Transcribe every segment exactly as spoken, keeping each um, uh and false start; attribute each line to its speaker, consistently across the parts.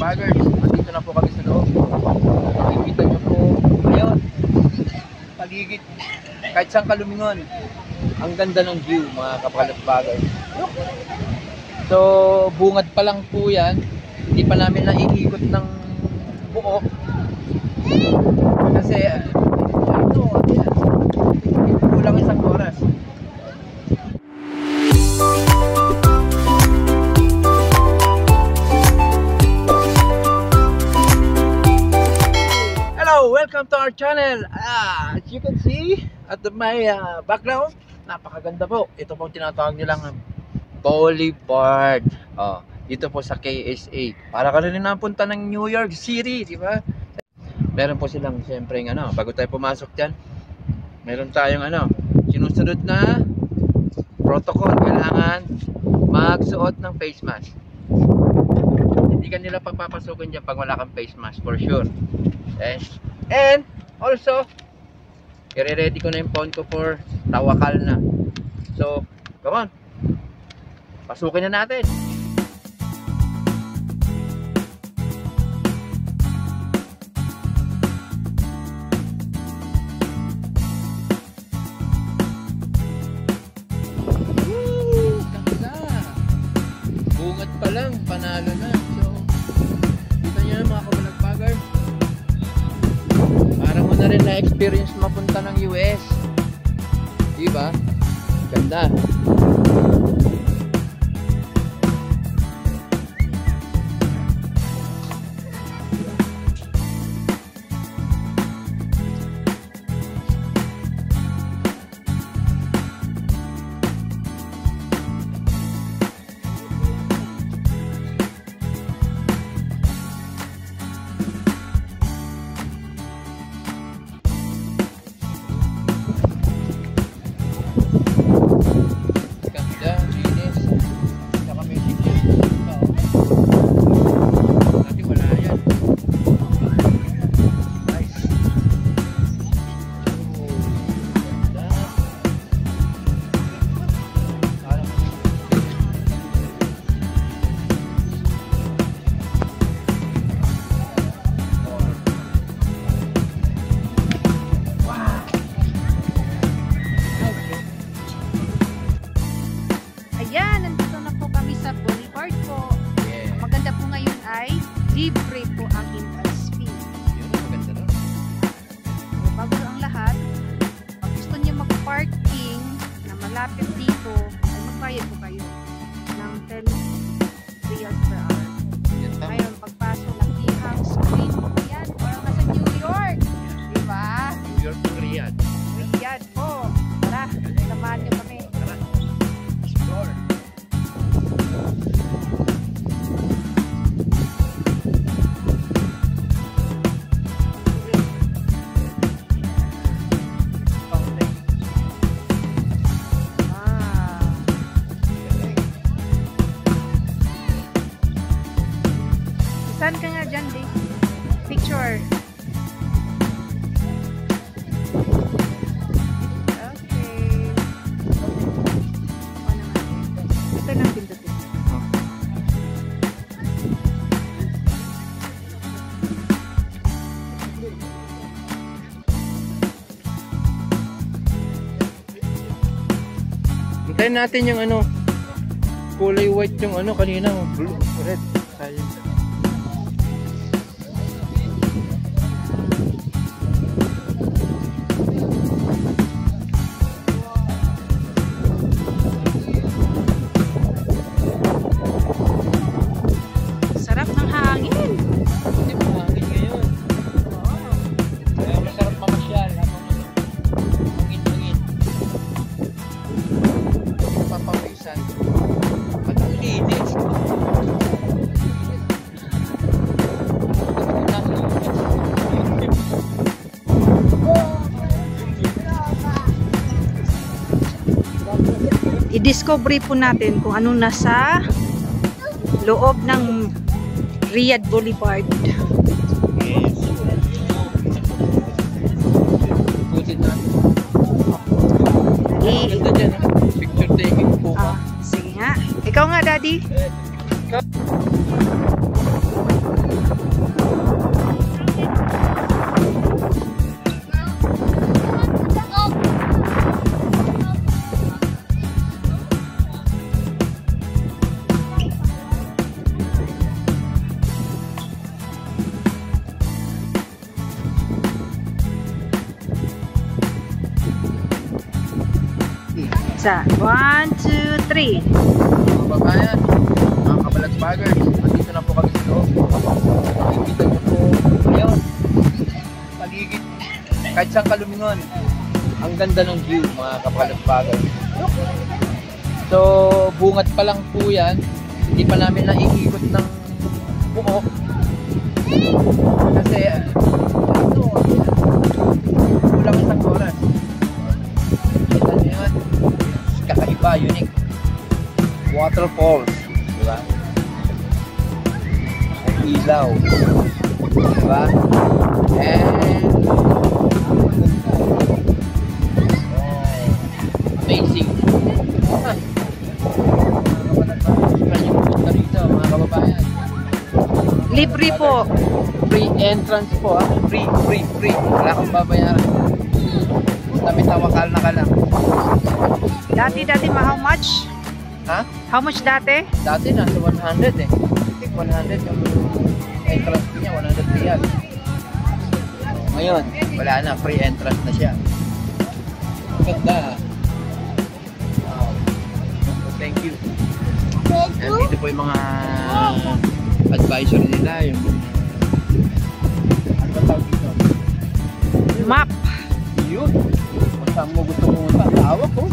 Speaker 1: Baggers, nandito na po kami sa loob. Nakikita nyo po, ayun, paligid, kahit saan ka lumingon, ang ganda ng view mga kapalagbaggers. So, bungad pa lang po yan, hindi pa namin naiikot ng buo. Kasi, ito, kulang isang oras. Welcome to our channel. Ah, as you can see at my uh, background, napakaganda po. Ito po tinatawag nilang Boulevard. Oh, dito po sa K S A. Para ka rin napunta ng New York City, di ba? Meron po silang siyempre ng ano, bago tayo pumasok diyan. Meron tayong ano, sinusunod na protocol, kailangan magsuot ng face mask. Hindi ka nila papapasukin diyan pag wala kang face mask for sure. Okay? And also, i-ready ko na yung phone ko for tawakal na. So, come on. Pasukin na natin. Woo! Ganda! Bungad pa lang, panalo na. So, kita nyo na mga kabalagbagar. Para mo na rin na-experience mapunta ng U S. Diba? Ganda.
Speaker 2: Libre po ang entrance fee.
Speaker 1: Yun, maganda na.
Speaker 2: Bago ang lahat, pag gusto niyo mag-parking na malapit dito, ay magbayad po kayo ng ten reals per hour. Ngayon, pagpasok ng ihang screen po yan, parang nasa New York. Diba?
Speaker 1: New York to Riyadh.
Speaker 2: Riyadh po. Tara, samahan niyo kami.
Speaker 1: Tara, explore.
Speaker 2: Saan ka nga dyan, di? Picture. Okay. O naman. Ito lang pindutin.
Speaker 1: Hintayin natin yung ano, kulay white yung ano kanina, blue, red. Sayang.
Speaker 2: Sarap ng hangin.
Speaker 1: Hindi po hangin ngayon.
Speaker 2: Oh.
Speaker 1: Kaya masarap mamasyal habang hangin-hangin. Papawisan. At ang linis.
Speaker 2: I-discovery po natin kung ano nasa loob ng Riyadh Boulevard.
Speaker 1: Yes. Putin natin.
Speaker 2: I-
Speaker 1: Ganda dyan, ha? Picture taking po ka.
Speaker 2: Ah, sige nga. Ikaw nga, Daddy.
Speaker 1: Eh, ikaw.
Speaker 2: Isa. One, two, three.
Speaker 1: Mga babayan, mga kabalag-bagers, andito na po kami sa loob. Nakikita niyo po ngayon, paligid, kahit saan kalumingon, ang ganda ng view mga kabalag-bagers. So, bungat pa lang po yan, hindi pa namin naiikot ng buo. Kasi, ito, kulang isang oras. Kita niyo yan, kakaiba, unique. Waterfalls, di ba? Ang ilaw, di ba? And oh, amazing. Ah, yung punta rito, mga kababayan.
Speaker 2: Libre po.
Speaker 1: Free entrance po, ah. Free, free, free. Wala kang babayaran. Kami tawakal na ka lang.
Speaker 2: Dati, dati, ma, how much?
Speaker 1: Ha?
Speaker 2: How much dati?
Speaker 1: Dati nasa one hundred eh. I think one hundred yung entrance niya, one hundred riyal. Ngayon, wala na, free entrance na siya. Ganda. Wow. Thank you. And dito po yung mga advisor nila, yung ano ba tawag dito?
Speaker 2: Map.
Speaker 1: Yun. Kung saan mo gusto mo tatawag ko.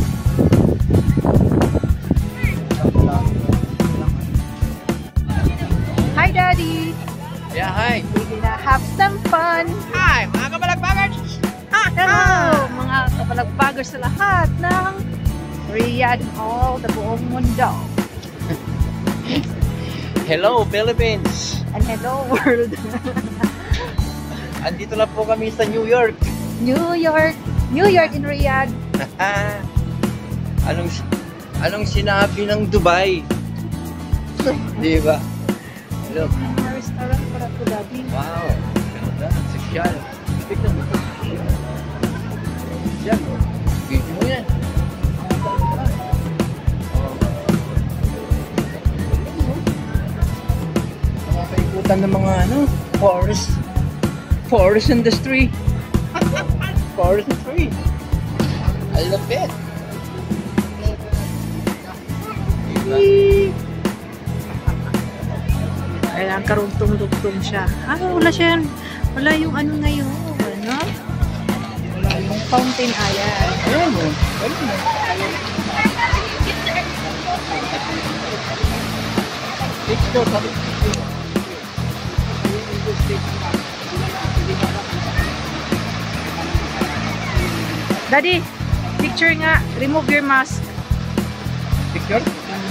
Speaker 2: Hi, Daddy.
Speaker 1: Yeah, hi.
Speaker 2: We're gonna have some fun.
Speaker 1: Hi, mga kabalag-bagers.
Speaker 2: Hello, mga kabalag-bagers sa lahat ng Riyadh, all the buong mundo.
Speaker 1: Hello, Philippines.
Speaker 2: And hello, world.
Speaker 1: Andito na po kami sa New York.
Speaker 2: New York. New York in Riyadh.
Speaker 1: anong anong sinabi ng Dubai? Di ba? Look.
Speaker 2: May restaurant para po, Daddy.
Speaker 1: Wow. Ganda. Sosyal. Tignan mo. Yan. Video mo yan. Mga paikutan ng mga ano, forest. Forest industry. Forest industry. I love it. Diba?
Speaker 2: Kailangan karugtong-dugtong siya. Ah, wala siya. Wala yung ano na yun. Ano? Wala yung fountain. Ayan.
Speaker 1: Ayan mo. Ayan mo. Picture.
Speaker 2: Daddy, picture nga. Remove your mask.
Speaker 1: Picture?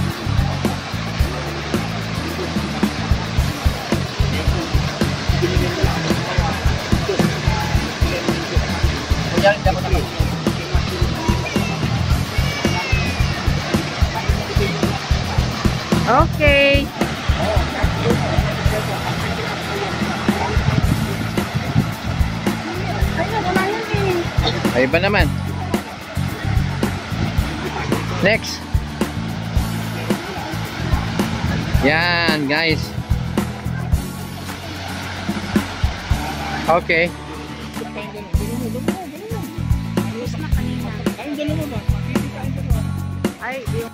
Speaker 1: Kunyari, hindi ako nakapagod.
Speaker 2: Okay. Ayun, wala yan eh.
Speaker 1: Ay, iba naman. Next. Yan, guys. Okay.
Speaker 2: Ayos na kanina.
Speaker 1: Ayun, dalawa ba?
Speaker 2: Ay, yung...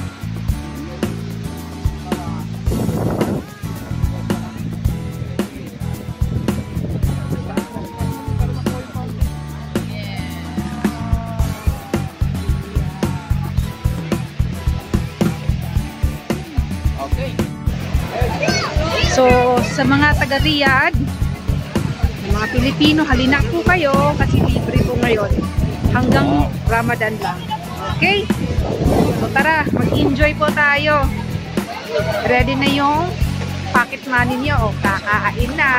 Speaker 1: Okay.
Speaker 2: So, sa mga taga-Riyadh, mga Pilipino, halina po kayo kasi libre po ngayon hanggang Ramadan lang. Okay? So tara, mag-enjoy po tayo. Ready na yung pocket money niyo o kakain na.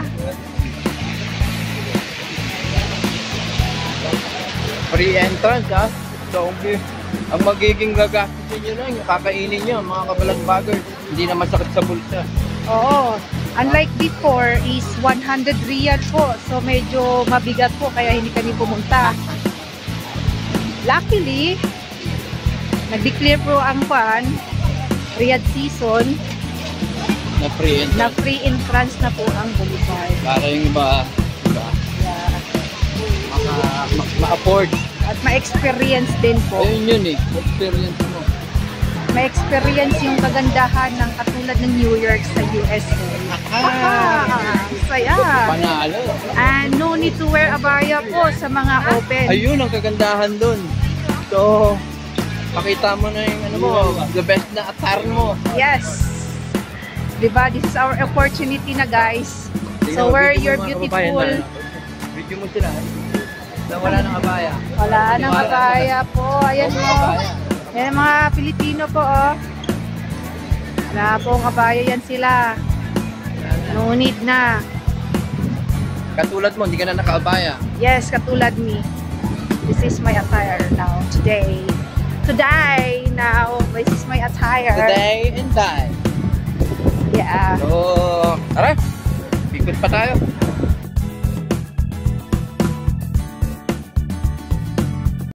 Speaker 1: Free entrance, ha? So, okay. Ang magiging gagastusin nyo lang, yung kakainin nyo, mga kabalag-bagers. Hindi na masakit sa bulsa.
Speaker 2: Oo. Unlike before is one hundred riyal po. So medyo mabigat po kaya hindi kami pumunta. Luckily, nag-declare po ang pan, Riyadh season,
Speaker 1: Na free
Speaker 2: na
Speaker 1: entrance.
Speaker 2: free entrance na po ang boulevard.
Speaker 1: Para yung iba, diba?
Speaker 2: Yeah.
Speaker 1: Maka, ma- ma-afford.
Speaker 2: At ma-experience din po.
Speaker 1: Ayun yun eh, experience mo.
Speaker 2: Ma-experience yung kagandahan ng katulad ng New York sa U S A. Ah, saya.
Speaker 1: Panalo.
Speaker 2: And no need to wear abaya po sa mga open.
Speaker 1: Ayun ang kagandahan dun. So, pakita mo na yung ano mo, the best na attire mo.
Speaker 2: Yes. Diba? This is our opportunity na guys. So wear your beautiful.
Speaker 1: Video mo sila. So, wala nang abaya.
Speaker 2: Wala nang abaya po. Ayan mo. Yan ang mga Pilipino po, oh. Wala pong abaya yan sila. No need na.
Speaker 1: Katulad mo, hindi ka na nakaabaya.
Speaker 2: Yes, katulad me. This is my attire now, today. Today, now, this is my attire.
Speaker 1: Today and die.
Speaker 2: Yeah.
Speaker 1: So, tara. Bigod pa tayo.